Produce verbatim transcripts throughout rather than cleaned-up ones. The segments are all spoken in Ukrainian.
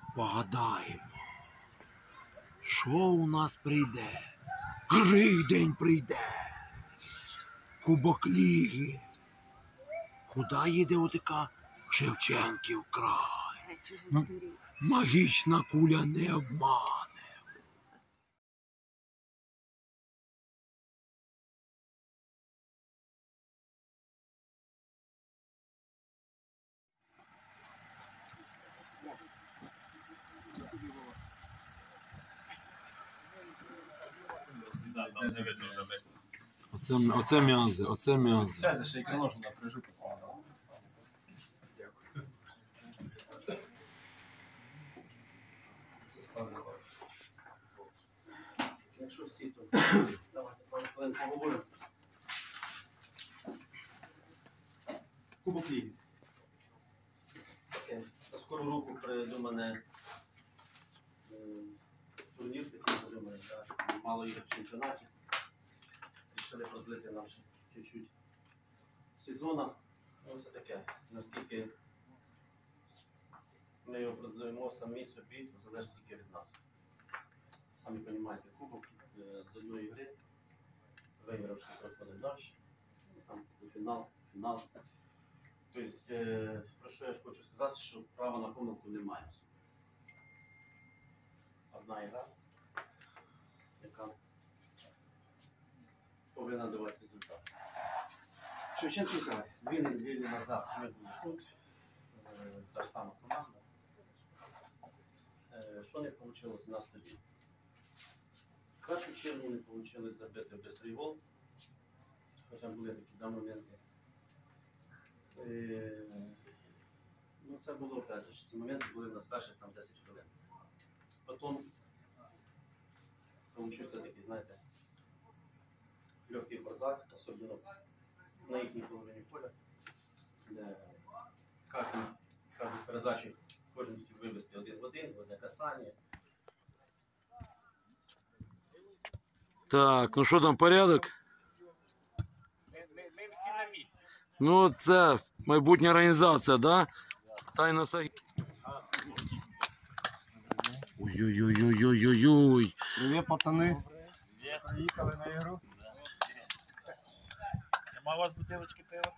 Погадаємо, що у нас прийде? Гридень прийде. Кубок Ліги. Куди їде отака Шевченків край? Магічна куля не обмане. Оце, оце м'язи, оце м'язи. Сядь, ще й кроножу напряжу пацана. Якщо всі, то давайте пару хвилин поговоримо. Кубок Ліги. Таке на скору руку придумане турнір, такий придуманий, так, мало ігор в чемпіонаті. Рішили продлити нам ще чуть-чуть сезону. Ну, це таке, наскільки ми його продлимо самі собі, то залежить тільки від нас. Самі розумієте, кубок з одної гри, вигравши проходить далі, там фінал, фінал. Тобто, про що я ж хочу сказати, що права на помилку немає. Одна гра, яка повинна давати результат. Шевченків край. Дві неділі назад ми були тут, та ж сама команда. Що не вийшло у нас тоді? В першу чергу не вийшло забити бистрий гол, хоча були такі два моменти. Ну, це було опять же, ці моменти були в нас перших там десять хвилин. Потім получився такий, знаєте, легкий бардак, особливо на їхній половині поля, де кожну передачу кожен хотів вивести один в один, одне касання. Так, ну що там, порядок? Ми, ми, ми всі на місці. Ну це майбутня організація, да? Тайна Сагі. Ой-ой-ой-ой-ой-ой-ой. Привіт, пацани. Привіт. Приїхали на ігру. Нема у вас бутилочки пива?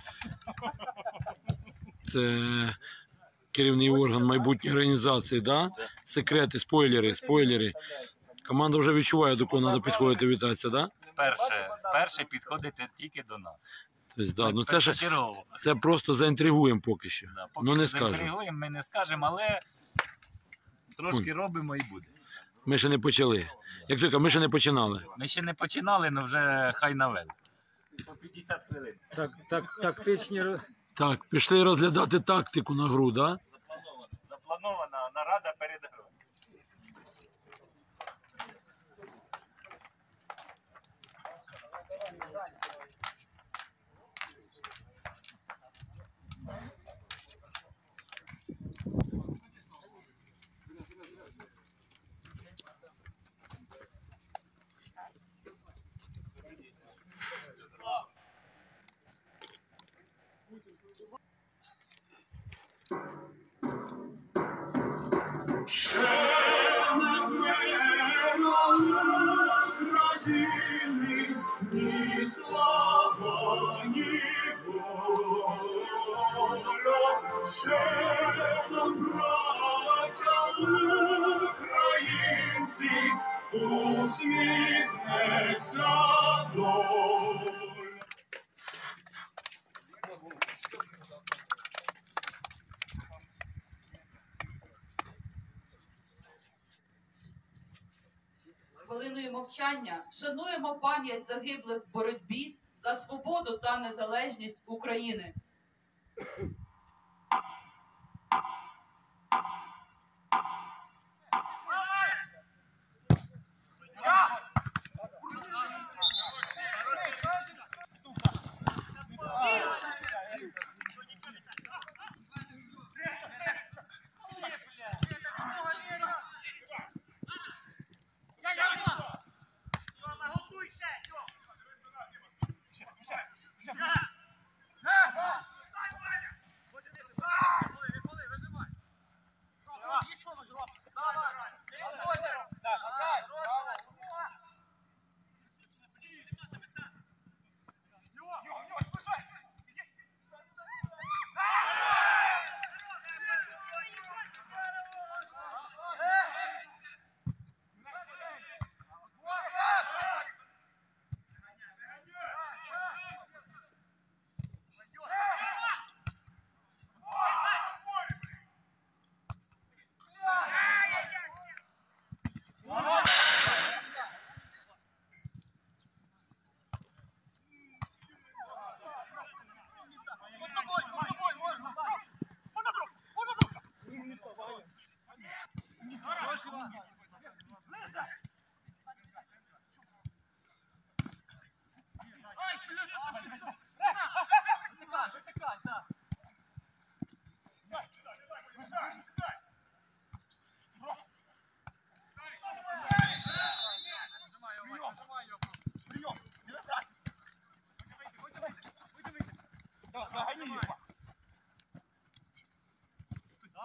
Це керівний орган майбутньої організації, да? Секрети, спойлери, спойлери. Команда вже відчуває, до кого треба підходити, вітатися, да? Перше, перше підходите тільки до нас. Тобто, да, ну це ж Першочергово. це просто заінтригуємо поки що. Да, поки Ну не що скажемо. заінтригуємо, ми не скажемо, але трошки робимо і буде. Ми ще не почали. Як тільки ми ще не починали. Ми ще не починали, але вже хай навели. По п'ятдесят хвилин. Так, так, тактичні роз- Так, пішли розглядати тактику на гру, да? Запланована. Запланована нарада перед грою. Ні слава, ні воля, ще нам, браття українці, усміхнеться доля. Хвилиною мовчання вшануємо пам'ять загиблих в боротьбі за свободу та незалежність України.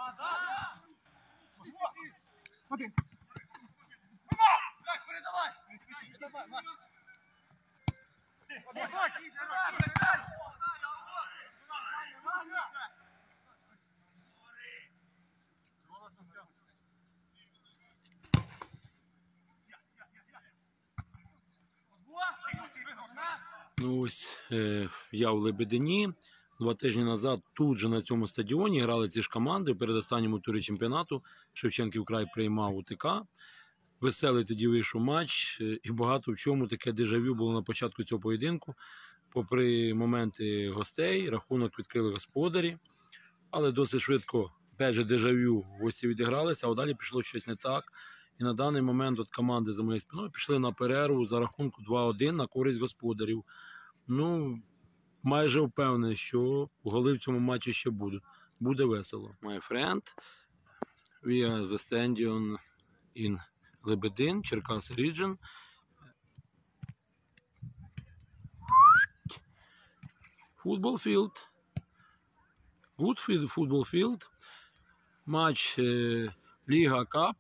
Ну ось е, я в Лебедині. Два тижні назад тут же на цьому стадіоні грали ці ж команди в передостанньому турі чемпіонату. Шевченків край приймав УТК. Веселий тоді вийшов матч, е, і багато в чому таке дежавю було на початку цього поєдинку. Попри моменти гостей, рахунок відкрили господарі, але досить швидко, опять же, дежавю гості відігралися, а далі пішло щось не так. І на даний момент от команди за моєю спиною пішли на перерву за рахунку два один на користь господарів. Ну, майже впевнений, що голи в цьому матчі ще будуть. Буде весело. My friend, we are the stadium in Лебедин, Черкаси region. Football field. Good field, football field. Матч е, Ліга Кап.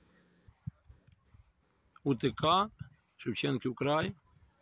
УТК, Шевченків край.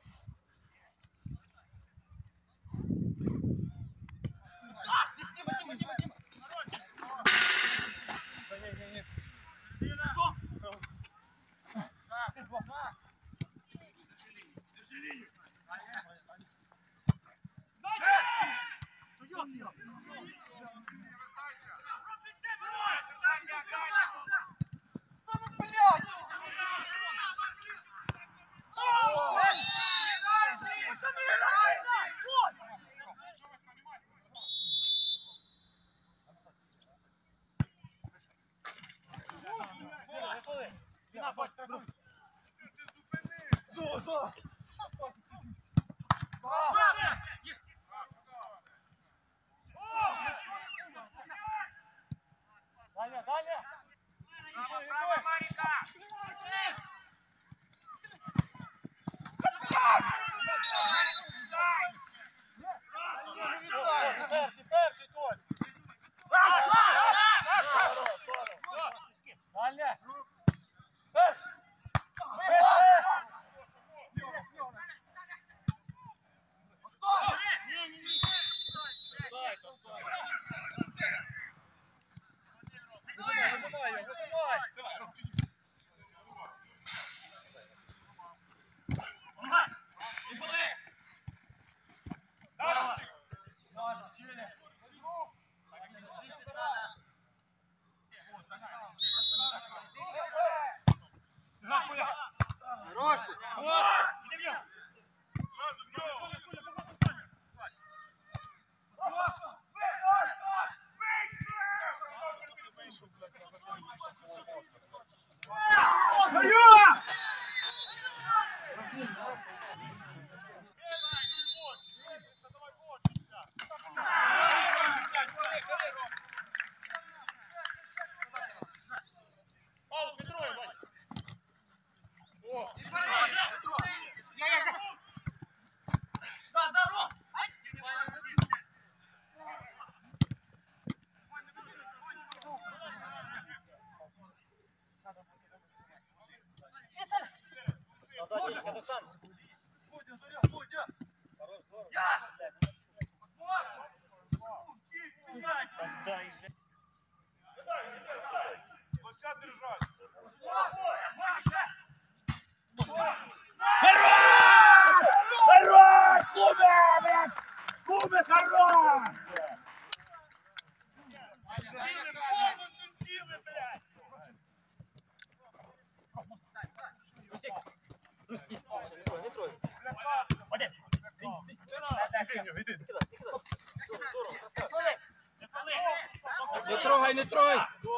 Не трогай, не трогай!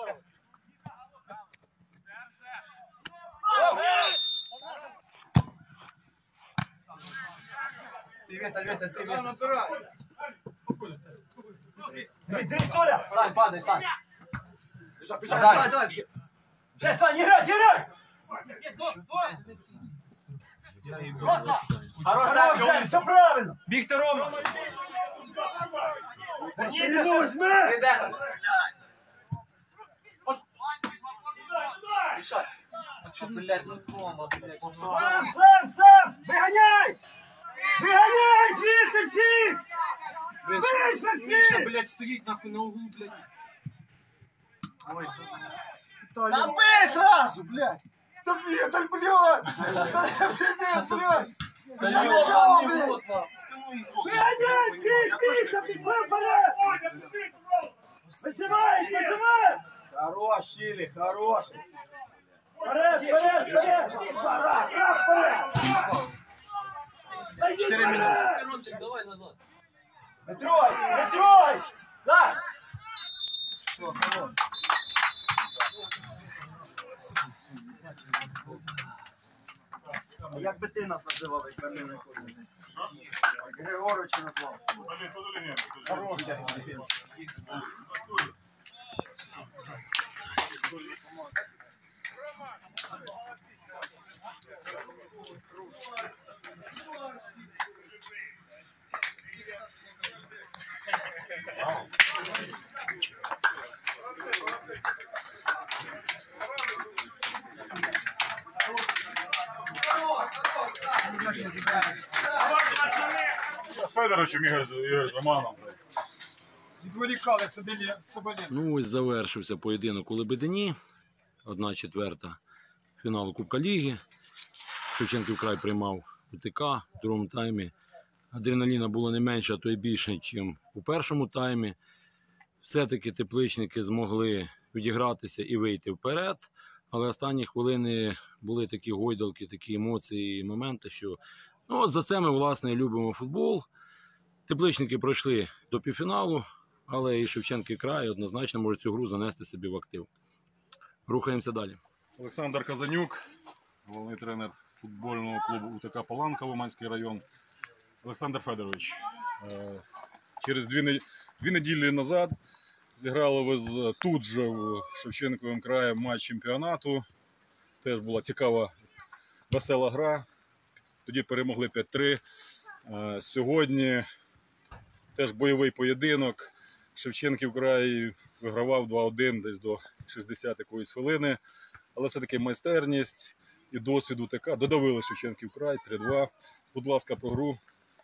Ти вітер, вітер, ти вітер. Толя! Сань, падай, Сань. Давай, давай! Ще, Сань, играть, играть! Хорош, Дэн, все правильно! Бігти, Рома! Верніться, ще! Рішать. Блядь, ну дома, блядь. Сам, сам, сам! Виганяй! Виганяй звідти всіх! Вийшли всі! Миша, блядь, стоїть нахуй на углу, блядь. Ой, да бей сразу, блядь! Да Виталь, блядь! Да пиздец, блядь! Да ёбаный, блядь! Виганяй всіх! Міша, пішли вперед! Висивай, висивай! Хорош, Чили, хорош! Вперед, вперед, вперед! Вперед, вперед! Четыре минуты. Ромчик, давай назад. Не трой, не трой! Да! Все, хорош. Як би ти нас називав, як ми не ходимо? Григоровича назвав. Хорош, блядь. З Федоровичем Ігор, Ігор з Романом. Відволікали собі соболі. Ну ось завершився поєдинок у Лебедині. Одна четверта фіналу Кубка Ліги. Шевченків край приймав УТК в другому таймі. Адреналіна було не менше, а то й більше, ніж у першому таймі. Все-таки тепличники змогли відігратися і вийти вперед. Але останні хвилини були такі гойдалки, такі емоції і моменти, що ну, от за це ми, власне, любимо футбол. Тепличники пройшли до півфіналу, але і Шевченків край однозначно може цю гру занести собі в актив. Рухаємося далі. Олександр Казанюк, головний тренер футбольного клубу УТК Паланка, Лиманський район. Олександр Федорович, е, через дві, не- дві неділі назад зіграли ви з, тут же в Шевченковому краї матч чемпіонату. Теж була цікава, весела гра. Тоді перемогли п'ять три. Е, Сьогодні теж бойовий поєдинок. Шевченків край вигравав два один десь до шістдесят якоїсь хвилини. Але все-таки майстерність і досвід УТК додавили Шевченків край три два. Будь ласка, про гру.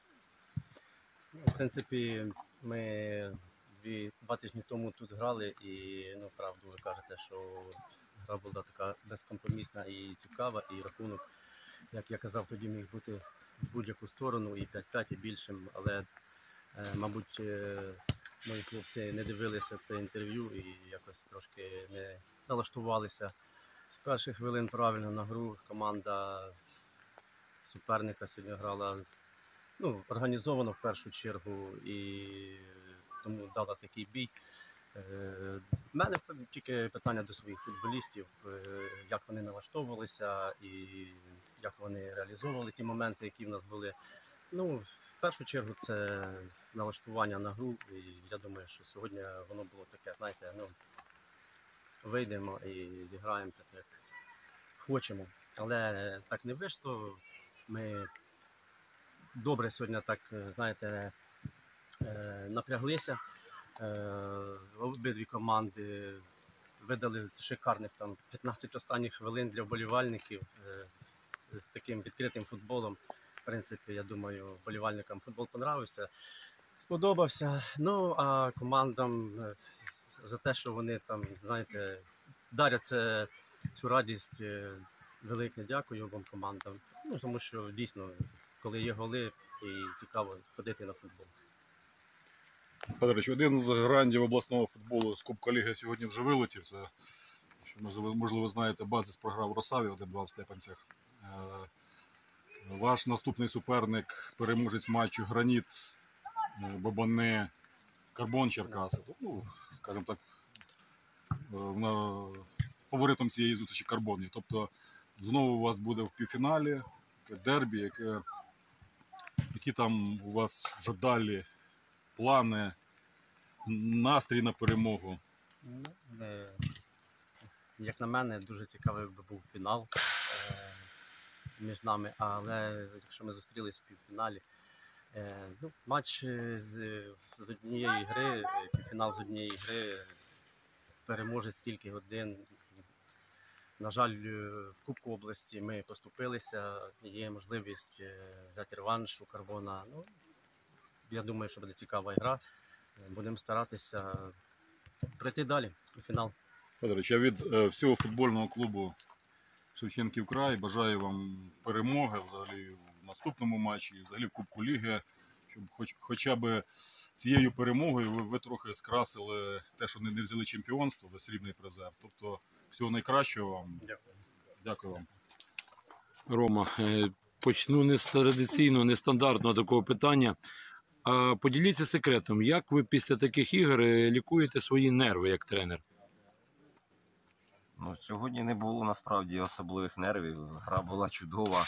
В принципі, ми дві, два тижні тому тут грали і, ну, правду ви кажете, що гра була така безкомпромісна і цікава, і рахунок, як я казав, тоді міг бути в будь-яку сторону, і п'ять п'ять, і більшим, але, е, мабуть, е, мої хлопці не дивилися це інтерв'ю і якось трошки не налаштувалися з перших хвилин правильно на гру. Команда суперника сьогодні грала ну, організовано в першу чергу і тому дала такий бій. У мене тільки питання до своїх футболістів, е, як вони налаштовувалися і як вони реалізовували ті моменти, які в нас були. Ну, в першу чергу це налаштування на гру, і я думаю, що сьогодні воно було таке, знаєте, ну, вийдемо і зіграємо так, як хочемо. Але так не вийшло. Ми добре сьогодні так, знаєте, напряглися. Обидві команди видали шикарних там п'ятнадцять останніх хвилин для вболівальників з таким відкритим футболом. В принципі, я думаю, вболівальникам футбол понравився, сподобався. Ну, а командам за те, що вони там, знаєте, дарять це, цю радість, велике дякую обом командам. Ну, тому що дійсно, коли є голи, і цікаво ходити на футбол. Федорович, один з грандів обласного футболу з Кубка Ліги сьогодні вже вилетів. Це, що, можливо, можливо, знаєте, Базис програв в Росаві один два в Степанцях. Е, Ваш наступний суперник, переможець матчу Граніт, е, Бабани, Карбон Черкаси. Ну, скажімо так, е, на, фаворитом цієї зустрічі Карбон є. Тобто знову у вас буде в півфіналі таке дербі, яке, які там у вас вже далі плани, настрій на перемогу? Ну, е, як на мене, дуже цікавий би був фінал е, між нами, але якщо ми зустрілись в півфіналі, е, ну, матч з, з однієї гри, півфінал з однієї гри, переможець стільки годин. На жаль, е, в Кубку області ми поступилися, є можливість е, взяти реванш у Карбона. Ну, я думаю, що буде цікава гра. Е, Будемо старатися пройти далі у фінал. Федорович, я від е, всього футбольного клубу Шевченків край бажаю вам перемоги взагалі в наступному матчі, і взагалі в Кубку Ліги, щоб хоч, хоча б цією перемогою ви, ви трохи скрасили те, що не, не взяли чемпіонство, за срібний призер. Тобто всього найкращого вам. Дякую. Дякую вам. Рома, е, почну не з традиційного, нестандартного такого питання. А поділіться секретом, як ви після таких ігор е, лікуєте свої нерви як тренер? Ну, сьогодні не було насправді особливих нервів. Гра була чудова,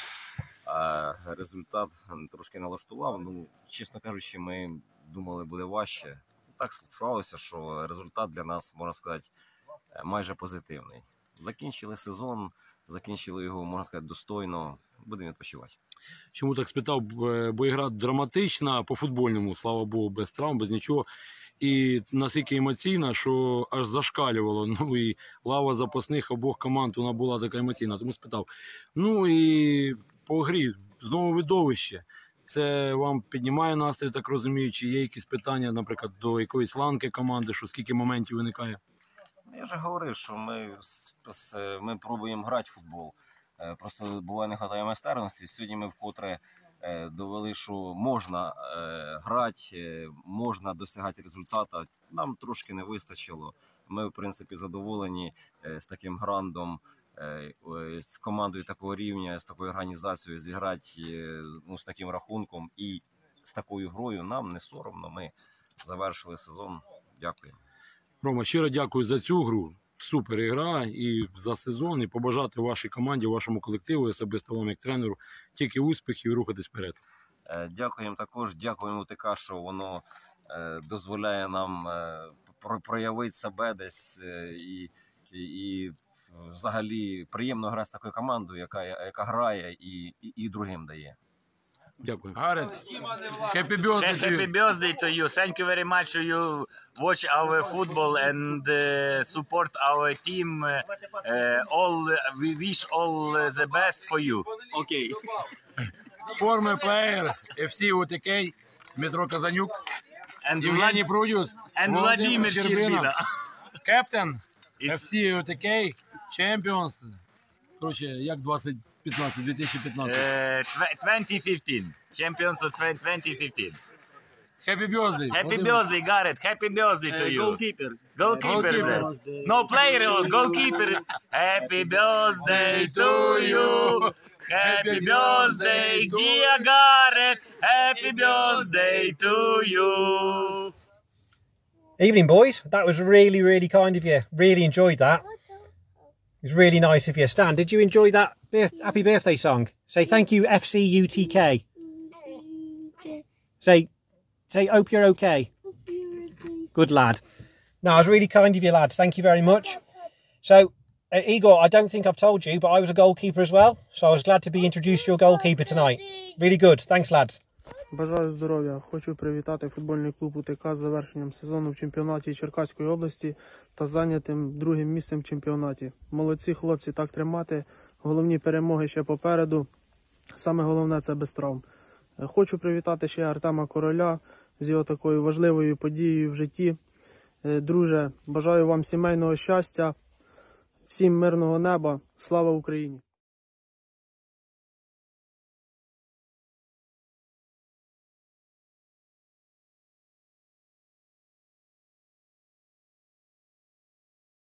а результат трошки налаштував. Ну, чесно кажучи, ми думали, буде важче. Так склалося, що результат для нас, можна сказати, майже позитивний. Закінчили сезон, закінчили його, можна сказати, достойно. Будемо відпочивати. Чому так спитав? Б- Бо ігра драматична по футбольному, слава Богу, без травм, без нічого. І настільки емоційна, що аж зашкалювало. Ну і лава запасних обох команд вона була така емоційна. Тому спитав. Ну і по грі знову видовище. Це вам піднімає настрій, так розумію, чи є якісь питання, наприклад, до якоїсь ланки команди, що скільки моментів виникає? Я вже говорив, що ми, с- с- ми пробуємо грати в футбол. Е, Просто буває не вистачає майстерності. Сьогодні ми вкотре е, довели, що можна е, грати, е, можна досягати результату. Нам трошки не вистачило. Ми, в принципі, задоволені е, з таким грандом, е, е, з командою такого рівня, з такою організацією зіграти е, ну, з таким рахунком і з такою грою. Нам не соромно. Ми завершили сезон. Дякую. Рома, щиро дякую за цю гру. Супер ігра і за сезон, і побажати вашій команді, вашому колективу, і особисто вам як тренеру, тільки успіхів і рухатись вперед. Е, Дякуємо також, дякуємо УТК, що воно е, дозволяє нам е, про- проявити себе десь е, і, і, і взагалі приємно грати з такою командою, яка, яка грає і, і, і другим дає. Дякую. Гарет, happy birthday to Happy you. birthday to you. Thank you very much. You watch our football and uh, support our team. Uh, uh, all we wish all uh, the best for you. Okay. Former player еф сі УТК, Дмитро Казанюк, And Євгеній Vlad- Продюс, and Володимир Vladimir Щербина, Щербина. кептен It's- еф сі УТК, Champions. Короче, як двадцять п'ятнадцять, дві тисячі п'ятнадцять. Uh, tw- twenty fifteen. Champions of twenty fifteen. Happy birthday. Happy Володимир. birthday, Gareth. Happy birthday to you. Goalkeeper. Goalkeeper. Goalkeeper. bro. No player, goalkeeper. Happy birthday to you. Happy birthday, dear Gareth. Happy birthday to you. Evening, boys. That was really, really kind of you. Really enjoyed that. It was really nice of you. Stan, did you enjoy that birth- happy birthday song? Say thank you, F C U T K. Say, say, hope you're okay. Good lad. No, it was really kind of you, lads. Thank you very much. So, uh, Igor, I don't think I've told you, but I was a goalkeeper as well. So I was glad to be introduced to your goalkeeper tonight. Really good. Thanks, lads. Бажаю здоров'я. Хочу привітати футбольний клуб УТК з завершенням сезону в чемпіонаті Черкаської області та зайнятим другим місцем в чемпіонаті. Молодці хлопці, так тримати. Головні перемоги ще попереду. Саме головне – це без травм. Хочу привітати ще Артема Короля з його такою важливою подією в житті. Друже, бажаю вам сімейного щастя, всім мирного неба. Слава Україні!